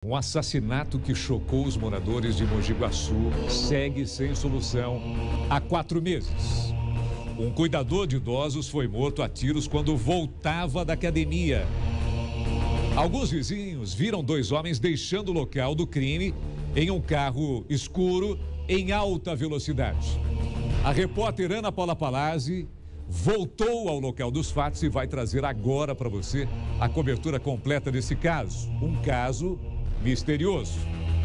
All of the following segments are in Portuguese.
Um assassinato que chocou os moradores de Mogi Guaçu segue sem solução há 4 meses. Um cuidador de idosos foi morto a tiros quando voltava da academia. Alguns vizinhos viram 2 homens deixando o local do crime em um carro escuro em alta velocidade. A repórter Ana Paula Palazzi voltou ao local dos fatos e vai trazer agora para você a cobertura completa desse caso. Um caso misterioso.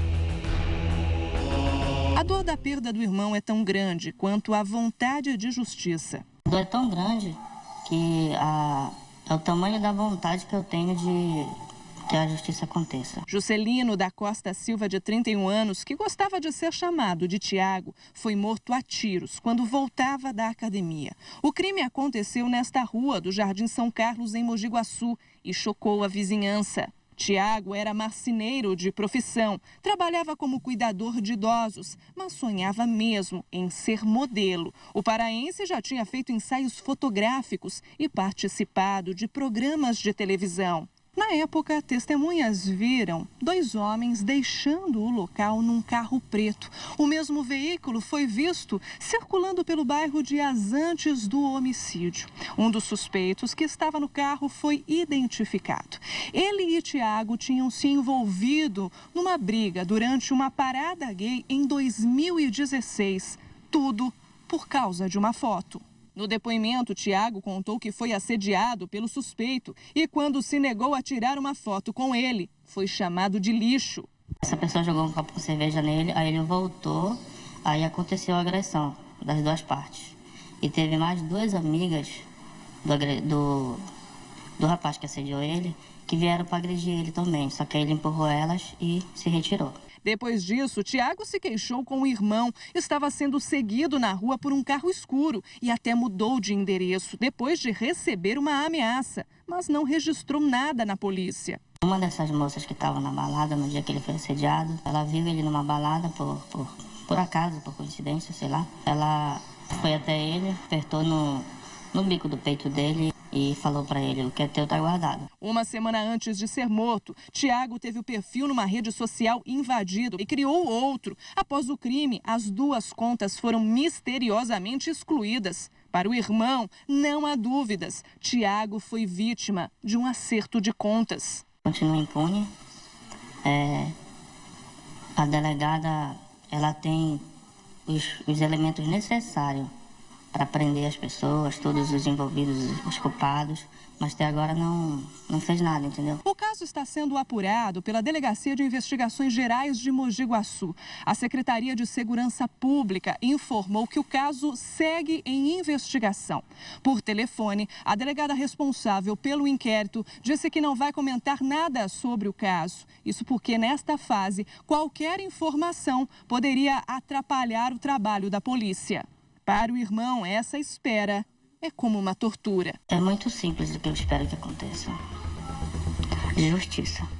A dor da perda do irmão é tão grande quanto a vontade de justiça. A dor é tão grande que é o tamanho da vontade que eu tenho de que a justiça aconteça. Juscelino da Costa Silva, de 31 anos, que gostava de ser chamado de Tiago, foi morto a tiros quando voltava da academia. O crime aconteceu nesta rua do Jardim São Carlos, em Mogi Guaçu, e chocou a vizinhança. Tiago era marceneiro de profissão, trabalhava como cuidador de idosos, mas sonhava mesmo em ser modelo. O paraense já tinha feito ensaios fotográficos e participado de programas de televisão. Na época, testemunhas viram 2 homens deixando o local num carro preto. O mesmo veículo foi visto circulando pelo bairro dias antes do homicídio. Um dos suspeitos que estava no carro foi identificado. Ele e Tiago tinham se envolvido numa briga durante uma parada gay em 2016. Tudo por causa de uma foto. No depoimento, Tiago contou que foi assediado pelo suspeito e, quando se negou a tirar uma foto com ele, foi chamado de lixo. Essa pessoa jogou um copo com cerveja nele, aí ele voltou, aí aconteceu a agressão das 2 partes. E teve mais 2 amigas do rapaz que assediou ele, que vieram para agredir ele também, só que aí ele empurrou elas e se retirou. Depois disso, Tiago se queixou com o irmão. Estava sendo seguido na rua por um carro escuro e até mudou de endereço depois de receber uma ameaça, mas não registrou nada na polícia. Uma dessas moças que estava na balada no dia que ele foi assediado, ela viu ele numa balada por acaso, por coincidência, sei lá. Ela foi até ele, apertou no bico do peito dele e falou para ele: o que é teu tá guardado. Uma semana antes de ser morto, Tiago teve o perfil numa rede social invadido e criou outro. Após o crime, as 2 contas foram misteriosamente excluídas. Para o irmão, não há dúvidas, Tiago foi vítima de um acerto de contas. Continua impune. A delegada, ela tem os elementos necessários para prender as pessoas, todos os envolvidos, os culpados, mas até agora não fez nada, entendeu? O caso está sendo apurado pela Delegacia de Investigações Gerais de Mogi Guaçu. A Secretaria de Segurança Pública informou que o caso segue em investigação. Por telefone, a delegada responsável pelo inquérito disse que não vai comentar nada sobre o caso. Isso porque, nesta fase, qualquer informação poderia atrapalhar o trabalho da polícia. Para o irmão, essa espera é como uma tortura. É muito simples o que eu espero que aconteça. Justiça.